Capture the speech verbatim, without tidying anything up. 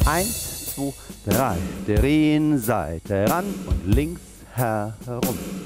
Eins, zwei, drei. Drehen Seite ran und links herum.